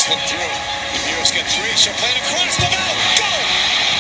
slip through. Muir's got three. She'll play it across the bow. Go!